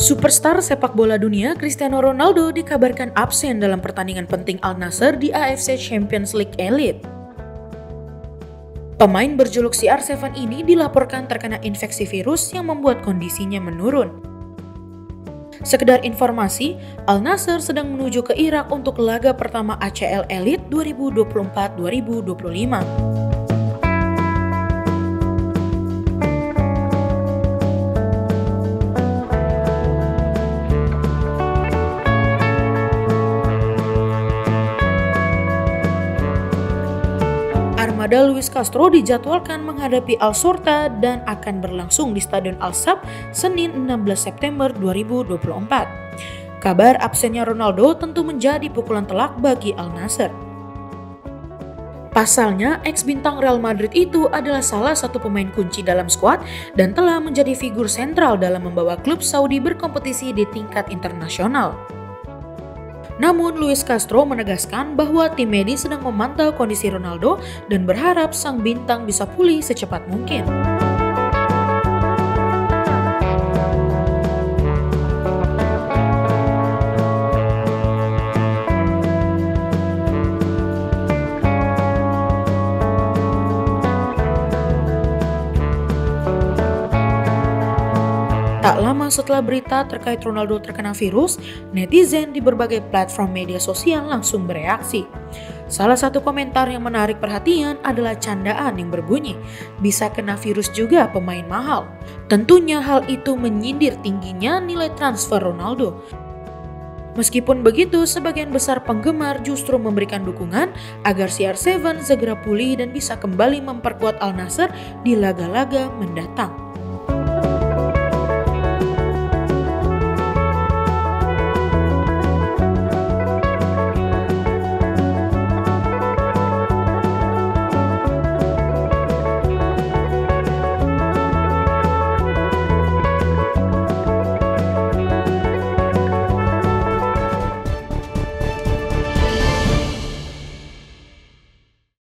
Superstar sepak bola dunia Cristiano Ronaldo dikabarkan absen dalam pertandingan penting Al Nassr di AFC Champions League Elite. Pemain berjuluk CR7 ini dilaporkan terkena infeksi virus yang membuat kondisinya menurun. Sekedar informasi, Al Nassr sedang menuju ke Irak untuk laga pertama ACL Elite 2024-2025. Armada Luis Castro dijadwalkan menghadapi Al Shorta dan akan berlangsung di Stadion Al-Saab Senin 16 September 2024. Kabar absennya Ronaldo tentu menjadi pukulan telak bagi Al Nassr. Pasalnya, ex-bintang Real Madrid itu adalah salah satu pemain kunci dalam skuad dan telah menjadi figur sentral dalam membawa klub Saudi berkompetisi di tingkat internasional. Namun, Luis Castro menegaskan bahwa tim medis sedang memantau kondisi Ronaldo dan berharap sang bintang bisa pulih secepat mungkin. Tak lama setelah berita terkait Ronaldo terkena virus, netizen di berbagai platform media sosial langsung bereaksi. Salah satu komentar yang menarik perhatian adalah candaan yang berbunyi, "Bisa kena virus juga pemain mahal." Tentunya hal itu menyindir tingginya nilai transfer Ronaldo. Meskipun begitu, sebagian besar penggemar justru memberikan dukungan agar CR7 segera pulih dan bisa kembali memperkuat Al Nassr di laga-laga mendatang.